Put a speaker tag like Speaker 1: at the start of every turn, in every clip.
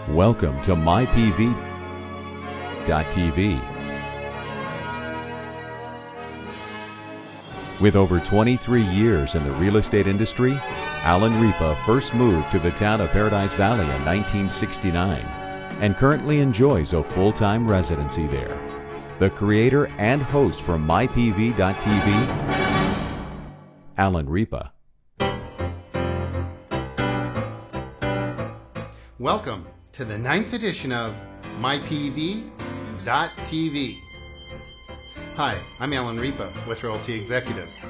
Speaker 1: Welcome to mypv.tv. With over 23 years in the real estate industry, Alan Ripa first moved to the town of Paradise Valley in 1969 and currently enjoys a full-time residency there. The creator and host for mypv.tv, Alan Ripa.
Speaker 2: Welcome to the 9th edition of mypv.tv. Hi, I'm Alan Ripa with Realty Executives.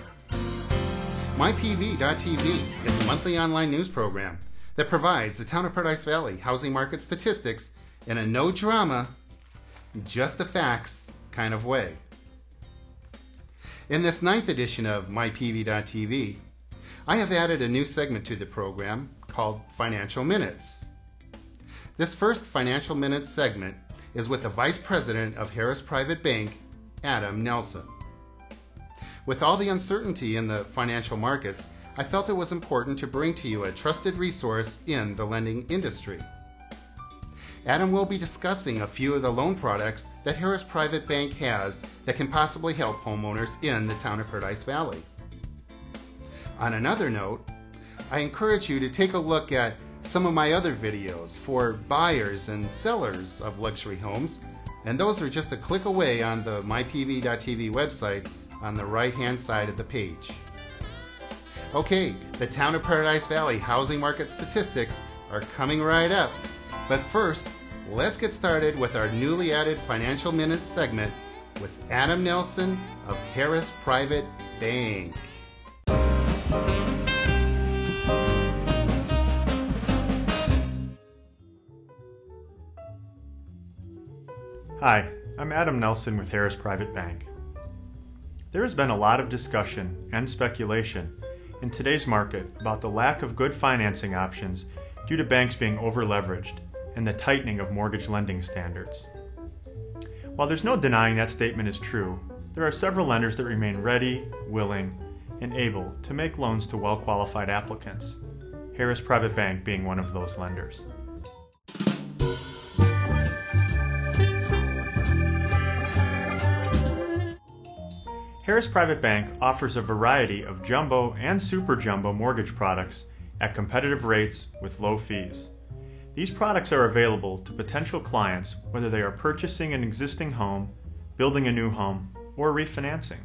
Speaker 2: mypv.tv is a monthly online news program that provides the town of Paradise Valley housing market statistics in a no drama, just the facts kind of way. In this 9th edition of mypv.tv, I have added a new segment to the program called Financial Minutes. This first Financial Minutes segment is with the Vice President of Harris Private Bank, Adam Nelson. With all the uncertainty in the financial markets, I felt it was important to bring to you a trusted resource in the lending industry. Adam will be discussing a few of the loan products that Harris Private Bank has that can possibly help homeowners in the town of Paradise Valley. On another note, I encourage you to take a look at some of my other videos for buyers and sellers of luxury homes, and those are just a click away on the mypv.tv website on the right-hand side of the page. Okay, the town of Paradise Valley housing market statistics are coming right up, but first, let's get started with our newly added Financial Minutes segment with Adam Nelson of Harris Private Bank.
Speaker 3: Hi, I'm Adam Nelson with Harris Private Bank. There has been a lot of discussion and speculation in today's market about the lack of good financing options due to banks being over-leveraged and the tightening of mortgage lending standards. While there's no denying that statement is true, there are several lenders that remain ready, willing, and able to make loans to well-qualified applicants, Harris Private Bank being one of those lenders. Harris Private Bank offers a variety of jumbo and super jumbo mortgage products at competitive rates with low fees. These products are available to potential clients whether they are purchasing an existing home, building a new home, or refinancing.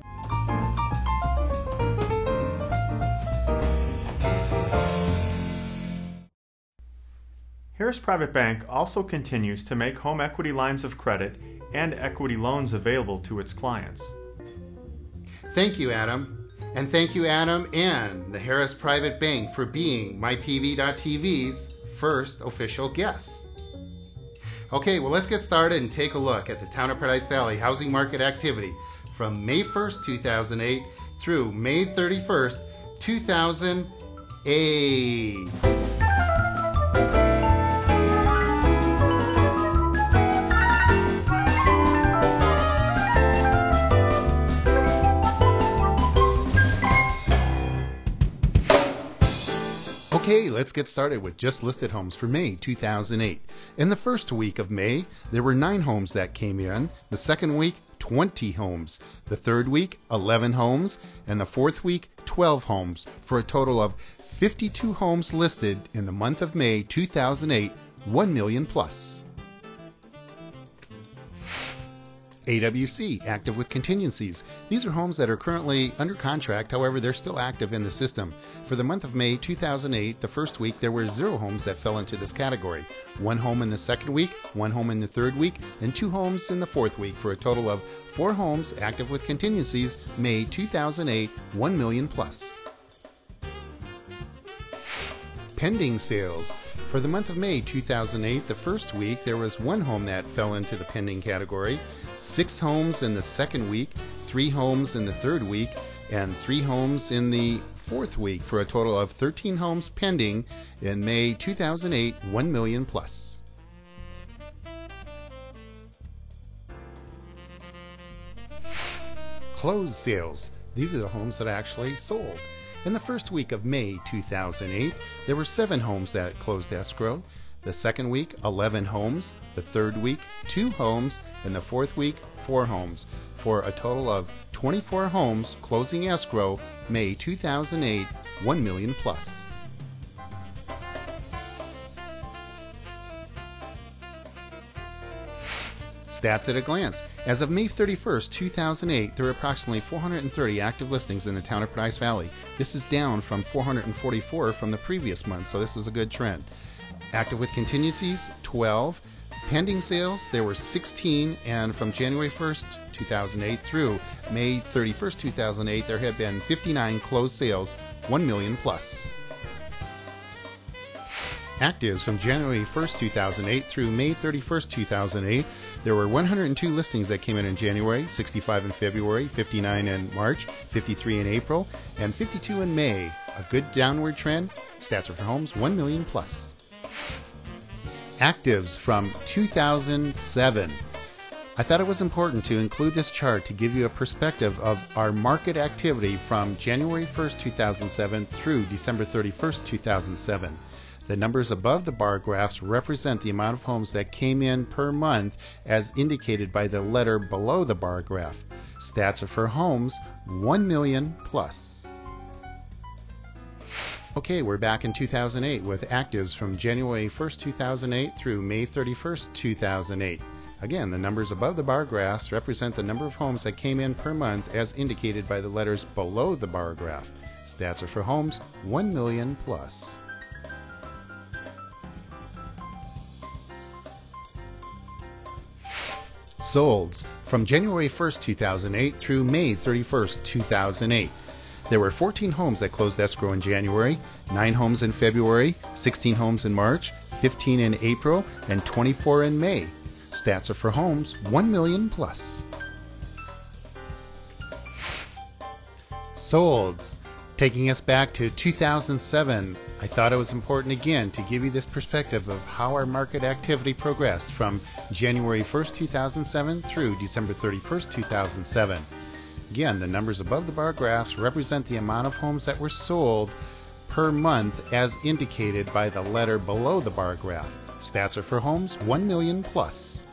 Speaker 3: Harris Private Bank also continues to make home equity lines of credit and equity loans available to its clients.
Speaker 2: Thank you, Adam. And thank you, Adam and the Harris Private Bank for being mypv.tv's first official guests. Okay, well, let's get started and take a look at the town of Paradise Valley housing market activity from May 1st, 2008 through May 31st, 2008. Okay, let's get started with just listed homes for May 2008. In the first week of May, there were 9 homes that came in. The second week, 20 homes. The third week, 11 homes. And the fourth week, 12 homes, for a total of 52 homes listed in the month of May 2008, 1 million plus. AWC, active with contingencies. These are homes that are currently under contract, however, they're still active in the system. For the month of May 2008, the first week, there were 0 homes that fell into this category. 1 home in the second week, 1 home in the third week, and 2 homes in the fourth week, for a total of 4 homes active with contingencies, May 2008, 1 million plus. Pending sales. For the month of May 2008, the first week, there was 1 home that fell into the pending category, 6 homes in the second week, 3 homes in the third week, and 3 homes in the fourth week, for a total of 13 homes pending in May 2008, 1 million plus. Closed sales. These are the homes that actually sold. In the first week of May 2008, there were 7 homes that closed escrow. The second week, 11 homes. The third week, 2 homes. And the fourth week, 4 homes, for a total of 24 homes closing escrow May 2008, 1 million plus. Stats at a glance. As of May 31st, 2008, there were approximately 430 active listings in the town of Paradise Valley. This is down from 444 from the previous month, so this is a good trend. Active with contingencies, 12. Pending sales, there were 16, and from January 1st, 2008 through May 31st, 2008, there have been 59 closed sales, 1 million plus. Actives from January 1st, 2008 through May 31st, 2008, there were 102 listings that came in January, 65 in February, 59 in March, 53 in April, and 52 in May. A good downward trend. Stats are for homes, 1 million plus. Actives from 2007. I thought it was important to include this chart to give you a perspective of our market activity from January 1st, 2007 through December 31st, 2007. The numbers above the bar graphs represent the amount of homes that came in per month as indicated by the letter below the bar graph. Stats are for homes, 1 million plus. Okay, we're back in 2008 with actives from January 1st, 2008 through May 31st, 2008. Again, the numbers above the bar graphs represent the number of homes that came in per month as indicated by the letters below the bar graph. Stats are for homes, 1 million plus. Solds from January 1st, 2008 through May 31st, 2008. There were 14 homes that closed escrow in January, 9 homes in February, 16 homes in March, 15 in April, and 24 in May. Stats are for homes, 1 million plus. Solds. Taking us back to 2007, I thought it was important again to give you this perspective of how our market activity progressed from January 1st, 2007 through December 31st, 2007. Again, the numbers above the bar graphs represent the amount of homes that were sold per month as indicated by the letter below the bar graph. Stats are for homes, 1 million plus.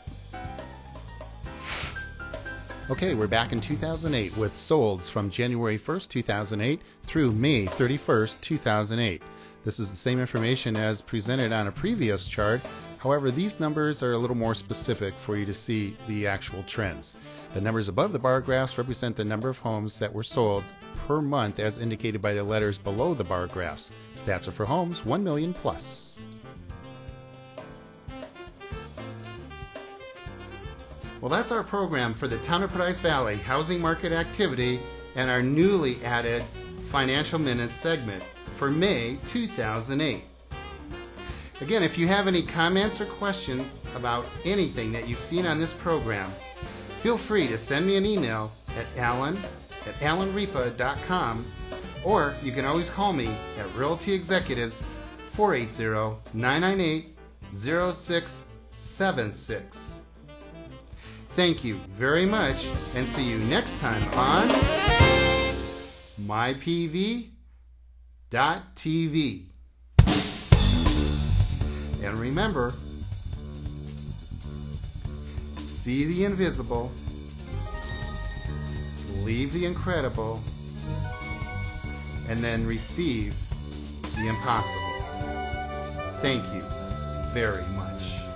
Speaker 2: Okay, we're back in 2008 with solds from January 1st, 2008 through May 31st, 2008. This is the same information as presented on a previous chart. However, these numbers are a little more specific for you to see the actual trends. The numbers above the bar graphs represent the number of homes that were sold per month as indicated by the letters below the bar graphs. Stats are for homes, 1 million plus. Well, that's our program for the Town of Paradise Valley housing market activity and our newly added Financial Minutes segment for May 2008. Again, if you have any comments or questions about anything that you've seen on this program, feel free to send me an email at alan@alanripa.com, or you can always call me at Realty Executives 480-998-0676. Thank you very much, and see you next time on mypv.tv. And remember, see the invisible, leave the incredible, and then receive the impossible. Thank you very much.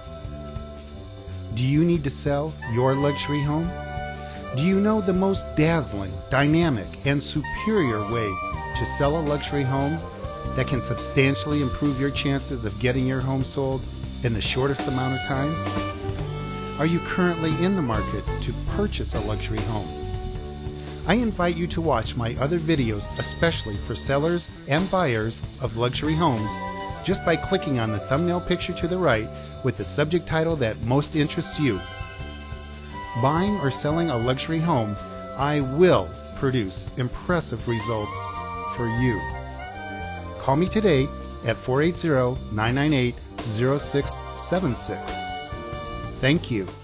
Speaker 2: Do you need to sell your luxury home? Do you know the most dazzling, dynamic, and superior way to sell a luxury home that can substantially improve your chances of getting your home sold in the shortest amount of time? Are you currently in the market to purchase a luxury home? I invite you to watch my other videos, especially for sellers and buyers of luxury homes, just by clicking on the thumbnail picture to the right with the subject title that most interests you. Buying or selling a luxury home, I will produce impressive results for you. Call me today at 480-998-0676. Thank you.